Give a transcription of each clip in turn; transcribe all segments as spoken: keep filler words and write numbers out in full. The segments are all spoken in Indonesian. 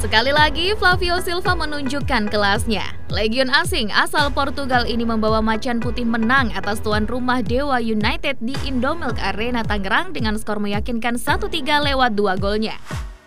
Sekali lagi, Flavio Silva menunjukkan kelasnya. Legion asing asal Portugal ini membawa Macan Putih menang atas tuan rumah Dewa United di Indomilk Arena Tangerang dengan skor meyakinkan satu tiga lewat dua golnya.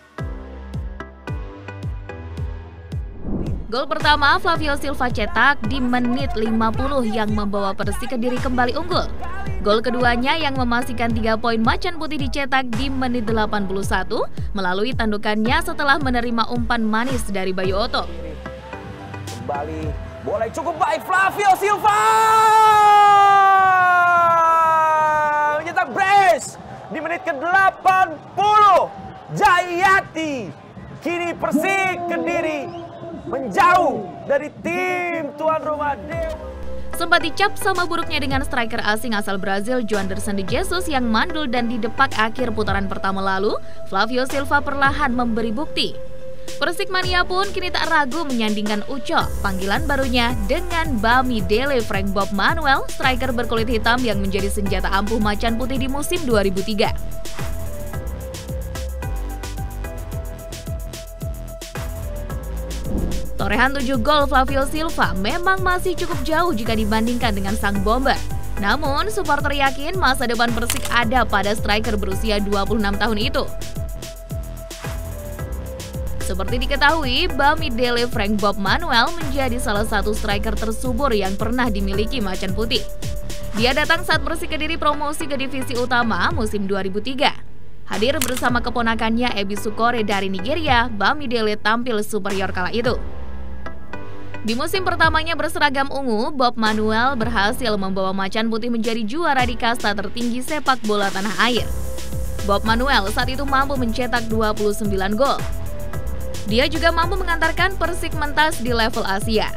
Gol pertama Flavio Silva cetak di menit lima puluh yang membawa Persik Kediri kembali unggul. Gol keduanya yang memastikan tiga poin Macan Putih dicetak di menit delapan puluh satu melalui tandukannya setelah menerima umpan manis dari Bayu Oto. Kembali, bola cukup baik Flavio Silva! Mencetak brace di menit ke delapan puluh. Jayati, kini Persik Kediri menjauh dari tim tuan rumah Dewa. Sempat dicap sama buruknya dengan striker asing asal Brazil Joanderson de Jesus yang mandul dan didepak akhir putaran pertama lalu, Flavio Silva perlahan memberi bukti. Persik Mania pun kini tak ragu menyandingkan Uco, panggilan barunya dengan Bami Dele Frank Bob Manuel, striker berkulit hitam yang menjadi senjata ampuh Macan Putih di musim dua ribu tiga. Torehan tujuh gol Flavio Silva memang masih cukup jauh jika dibandingkan dengan sang bomber. Namun, supporter yakin masa depan Persik ada pada striker berusia dua puluh enam tahun itu. Seperti diketahui, Bami Dele Frank Bob Manuel menjadi salah satu striker tersubur yang pernah dimiliki Macan Putih. Dia datang saat Persik Kediri promosi ke divisi utama musim dua ribu tiga. Hadir bersama keponakannya Ebi Sukore dari Nigeria, Bami Dele tampil superior kala itu. Di musim pertamanya berseragam ungu, Bob Manuel berhasil membawa Macan Putih menjadi juara di kasta tertinggi sepak bola tanah air. Bob Manuel saat itu mampu mencetak dua puluh sembilan gol. Dia juga mampu mengantarkan Persik mentas di level Asia.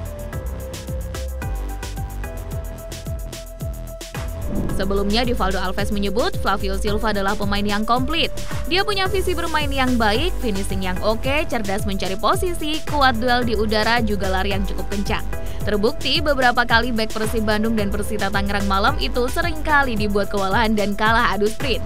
Sebelumnya, Divaldo Alves menyebut Flavio Silva adalah pemain yang komplit. Dia punya visi bermain yang baik, finishing yang oke, cerdas mencari posisi, kuat duel di udara, juga lari yang cukup kencang. Terbukti beberapa kali bek Persib Bandung dan Persita Tangerang malam itu seringkali dibuat kewalahan dan kalah adu sprint.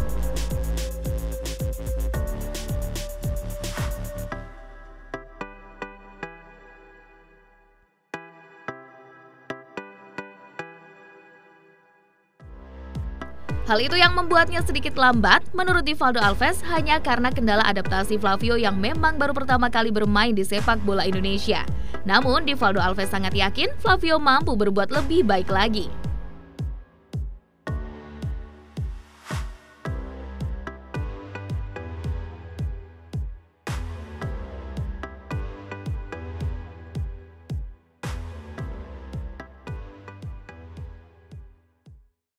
Hal itu yang membuatnya sedikit lambat, menurut Divaldo Alves, hanya karena kendala adaptasi Flavio yang memang baru pertama kali bermain di sepak bola Indonesia. Namun, Divaldo Alves sangat yakin Flavio mampu berbuat lebih baik lagi.